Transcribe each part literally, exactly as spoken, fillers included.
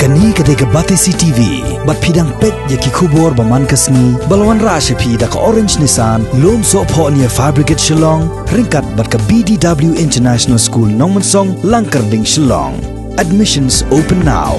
Kani kadega Batisi T V, bat pidang pet yaki kubor baman kasni, balwan rasha pida ka Orange Nissan, lom so po niya Fabricate Shillong, ringkat bat ka B D W International School Nongmansong, Langkarding Shillong. Admissions open now.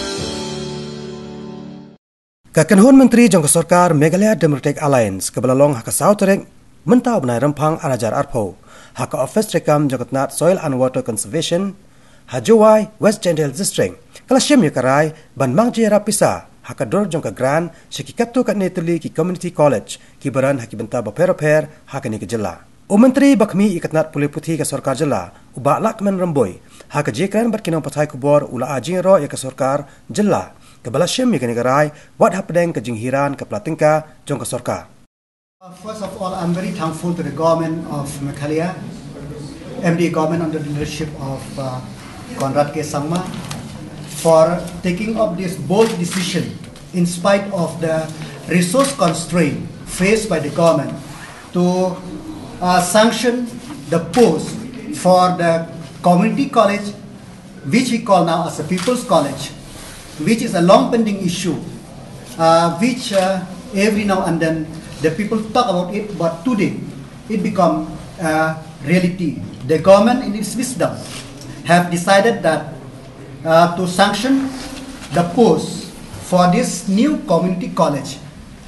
Kakanhun Menteri Jangka Sarkar Meghalaya Democratic Alliance kebelalong haka Sauterek mentau benai rempang arajar arpo haka Office Rekam Jangkatnat Soil and Water Conservation Hajuwai West Jendel District Kalashim Yukarai ban mangjera pisa haka dor jangka gran shikikatu kat netuli ki Community College ki baran haki benta baper-per haka ni kejela. O Menteri Bakmi ikatnat pulih putih ke Sarkar jela ubak lakman remboi haka jikran bat kinong patai kubor ula ajing ro ya ke Sarkar jela Kebalashim yang negara wat hapdeng ke jinghiran ke Platingka jongka Sarkar. First of all, I'm very thankful to the government of Meghalaya, M D government under the leadership of uh, Conrad K. Sangma, for taking up this bold decision in spite of the resource constraint faced by the government to uh, sanction the post for the community college, which we call now as a People's College, which is a long pending issue, uh, which uh, every now and then the people talk about it, but today it become a reality. The government in its wisdom have decided that uh, to sanction the post for this new community college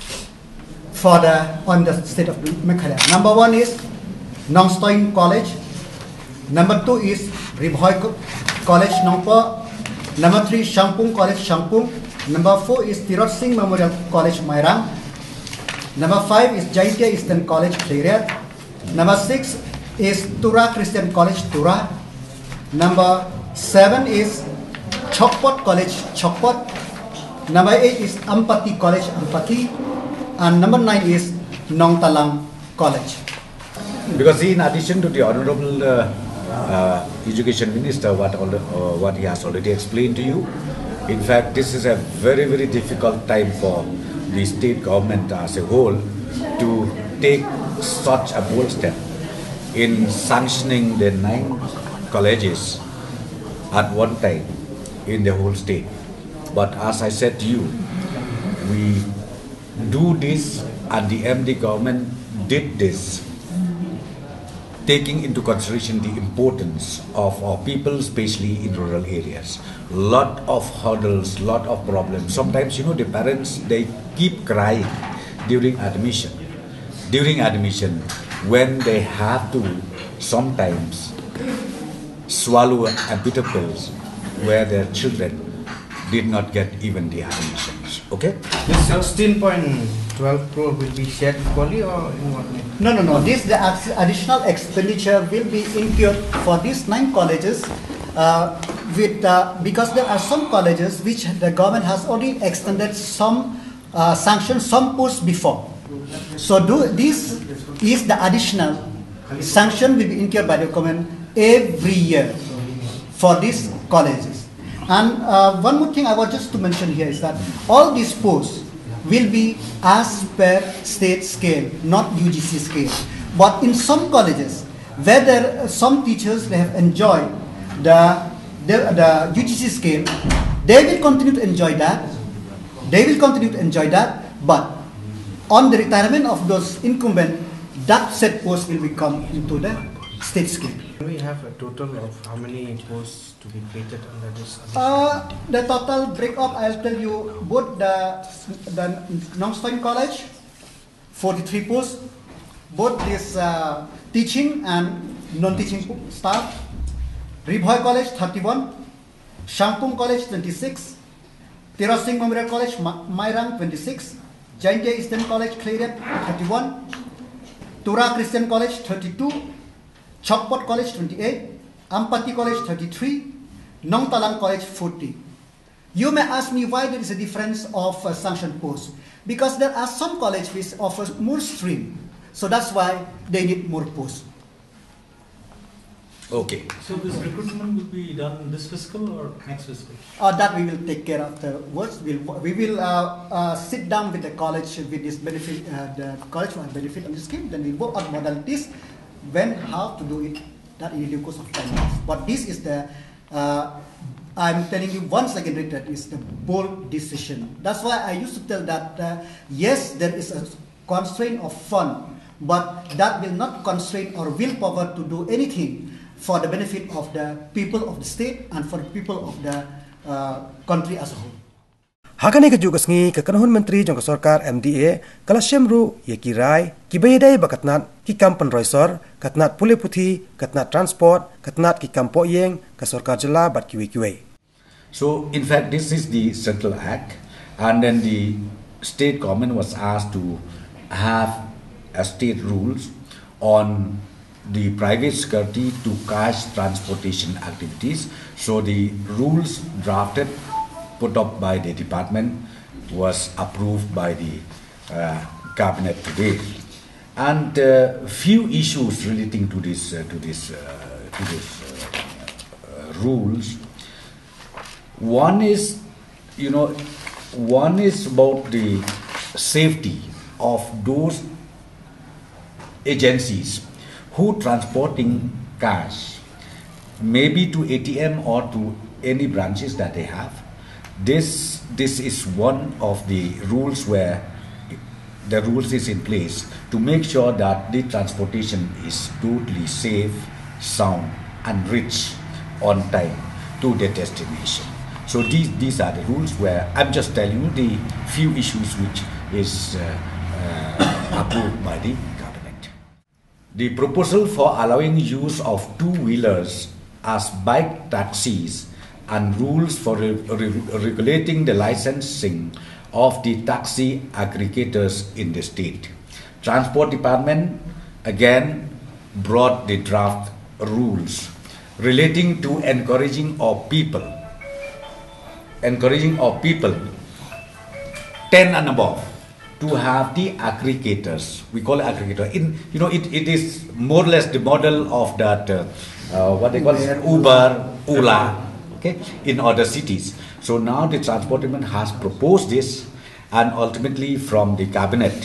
for the on the state of Meghalaya. Number one is Nongstoin College. Number two is Ribhoi College Nongpo. Number three, Shangpung College, Shangpung. Number four is Tirot Singh Memorial College, Mairang. Number five is Jaintia Eastern College, Klariat. Number six is Tura Christian College, Tura. Number seven is Chokpot College, Chokpot. Number eight is Ampati College, Ampati. And number nine is Nong Talang College. Because in addition to the Honorable uh, Uh, Education Minister, what, all, uh, what he has already explained to you. In fact, this is a very, very difficult time for the state government as a whole to take such a bold step in sanctioning the nine colleges at one time in the whole state. But as I said to you, we do this and the M D government did this taking into consideration the importance of our people, especially in rural areas. Lot of hurdles, lot of problems. Sometimes, you know, the parents, they keep crying during admission. During admission, when they have to sometimes swallow a bitter pills where their children did not get even the admissions. Okay? This sixteen point twelve crore will be shared equally or in what way? No, no, no. This the additional expenditure will be incurred for these nine colleges, uh, with uh, because there are some colleges which the government has already extended some uh, sanctions, some posts before. So do, this is the additional sanction will be incurred by the government every year for these colleges. And uh, one more thing I want just to mention here is that all these posts will be as per state scale, not U G C scale. But in some colleges, where there some teachers they have enjoyed the, the, the U G C scale, they will continue to enjoy that. They will continue to enjoy that. But on the retirement of those incumbent, that set post will become into the state scale. We have a total of how many posts to be created under this? Uh, the total break-up, I'll tell you, both the, the Nongstoin College, forty-three posts, both this uh, teaching and non-teaching staff, Ribhoi College, thirty-one, Shangpung College, twenty-six, Tirot Singh Memorial College, Mairang, twenty-six, Jaintia Eastern College, Klariat, thirty-one, Tura Christian College, thirty-two, Chokpot College, twenty-eight, Ampati College, thirty-three, Nong Talang College, forty. You may ask me why there is a difference of uh, sanction posts. Because there are some colleges which offer more stream. So that's why they need more posts. Okay. So this recruitment will be done this fiscal or next fiscal? Uh, that we will take care afterwards. We'll, we will uh, uh, sit down with the college with this benefit, uh, the college will benefit on this scheme. Then we work on modalities, when, how to do it, that in the due course of time. But this is the uh, I'm telling you once again, that is the bold decision. That's why I used to tell that uh, yes, there is a constraint of fund, but that will not constrain or willpower to do anything for the benefit of the people of the state and for the people of the uh, country as a whole. Hakani ke juga sengi ke kanhun menteri jangka sarkar M D A kala syemru ye kirai ki bayadai bakatnat ki kampan roisor katnat pule puthi katnat transport katnat ki kampo yeng ke sarkar jela bat kiwi kiwi. So in fact this is the central act, and then the state government was asked to have a state rules on the private security to cash transportation activities. So the rules drafted put up by the department was approved by the uh, cabinet today, and uh, few issues relating to this uh, to this uh, to this uh, uh, rules. One is, you know, one is about the safety of those agencies who transporting cash, maybe to A T M or to any branches that they have. This, this is one of the rules where the rules is in place to make sure that the transportation is totally safe, sound and reach on time to the destination. So these, these are the rules where I'm just telling you the few issues which is uh, uh, approved by the cabinet. The proposal for allowing use of two-wheelers as bike taxis and rules for re re regulating the licensing of the taxi aggregators in the state. Transport Department again brought the draft rules relating to encouraging of people, encouraging of people ten and above to have the aggregators. We call it aggregator. In you know, it, it is more or less the model of that uh, uh, what they call it, Uber, Ola. Okay, in other cities. So now the Transport Department has proposed this, and ultimately from the cabinet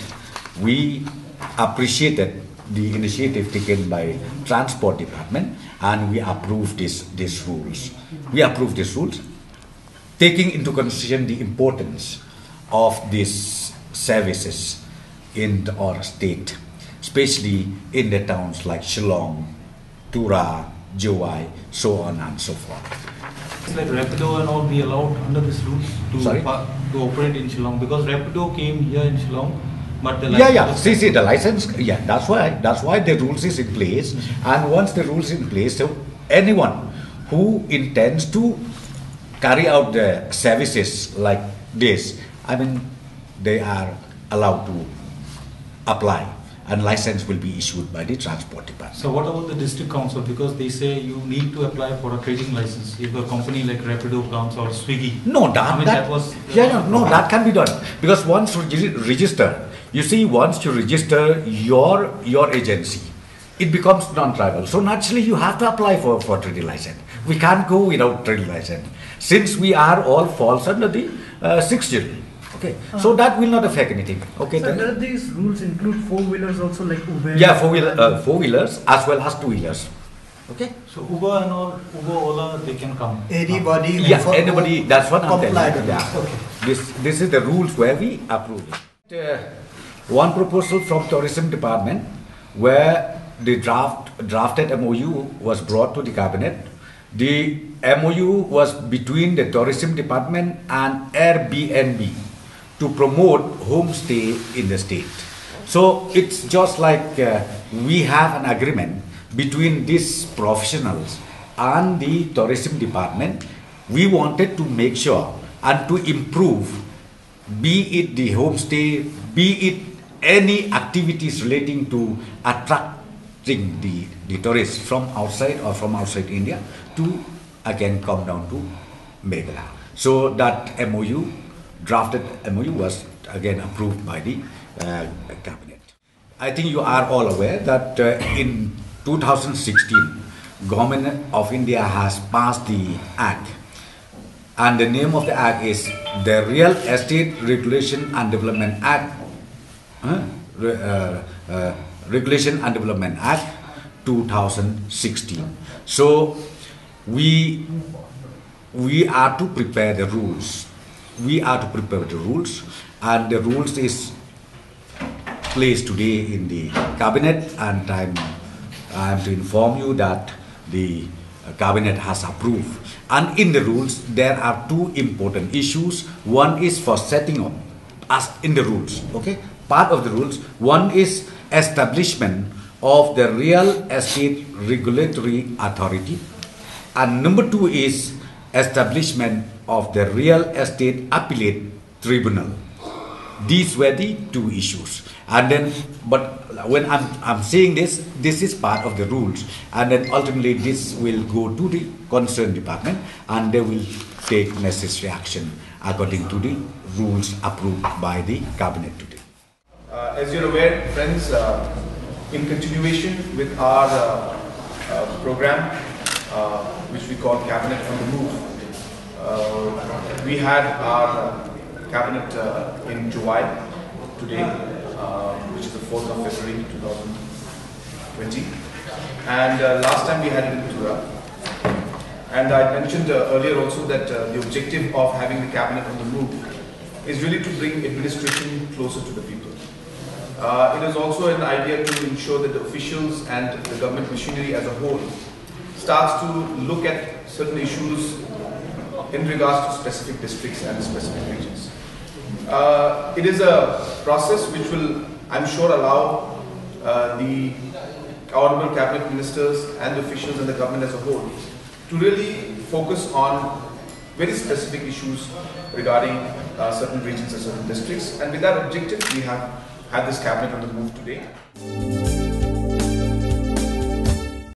we appreciated the initiative taken by Transport Department, and we approved this these rules. We approved these rules, taking into consideration the importance of these services in our state, especially in the towns like Shillong, Tura, Jowai, so on and so forth. It's like Rapido and all be allowed under this rules to to operate in Shillong, because Rapido came here in Shillong, but the yeah yeah see see the license, yeah, that's why that's why the rules is in place. And once the rules in place, so anyone who intends to carry out the services like this, I mean, they are allowed to apply, and license will be issued by the Transport Department. So what about the district council? Because they say you need to apply for a trading license if a company like Rapido comes or Swiggy. No, that, I mean, that, that was yeah, no, no, that can be done, because once you register, you see, once you register your your agency, it becomes non-tribal. So naturally, you have to apply for for trading license. We can't go without trading license, since we are all falls under the uh, sixth schedule. Okay, uh, so that will not affect anything. Okay, so does these rules include four-wheelers also, like Uber? Yeah, four-wheeler, uh, four-wheelers as well as two-wheelers. Okay. So Uber and all, Uber, Ola, they can come. Anybody. Yeah, anybody. That's what I'm telling you. Yeah. Okay. This this is the rules where we approve it. Uh, one proposal from Tourism Department, where the draft drafted M O U was brought to the cabinet. The M O U was between the Tourism Department and Airbnb to promote homestay in the state. So it's just like uh, we have an agreement between these professionals and the Tourism Department. We wanted to make sure and to improve, be it the homestay, be it any activities relating to attracting the, the tourists from outside or from outside India to again come down to Meghalaya. So that M O U, drafted M O U, was again approved by the uh, cabinet. I think you are all aware that uh, in two thousand sixteen, Government of India has passed the Act, and the name of the Act is the Real Estate Regulation and Development Act, uh, uh, uh, Regulation and Development Act two thousand sixteen. So we we are to prepare the rules. We are to prepare the rules, and the rules is placed today in the cabinet, and I'm, I'm to inform you that the cabinet has approved. And in the rules, there are two important issues. One is for setting up, as in the rules, okay? Part of the rules, one is establishment of the Real Estate Regulatory Authority, and number two is establishment of the Real Estate Appellate Tribunal. These were the two issues. And then, but when I'm, I'm saying this, this is part of the rules, and then ultimately this will go to the concerned department, and they will take necessary action according to the rules approved by the cabinet today. Uh, as you're aware, friends, uh, in continuation with our uh, uh, program, uh, which we call Cabinet on the Move, uh, we had our uh, cabinet uh, in July today, uh, which is the fourth of February two thousand twenty, and uh, last time we had it in Tura. And I mentioned uh, earlier also that uh, the objective of having the cabinet on the move is really to bring administration closer to the people. Uh, it is also an idea to ensure that the officials and the government machinery as a whole starts to look at certain issues in regards to specific districts and specific regions. Uh, it is a process which will, I'm sure, allow uh, the honorable cabinet ministers and the officials and the government as a whole to really focus on very specific issues regarding uh, certain regions and certain districts. And with that objective, we have had this cabinet on the move today.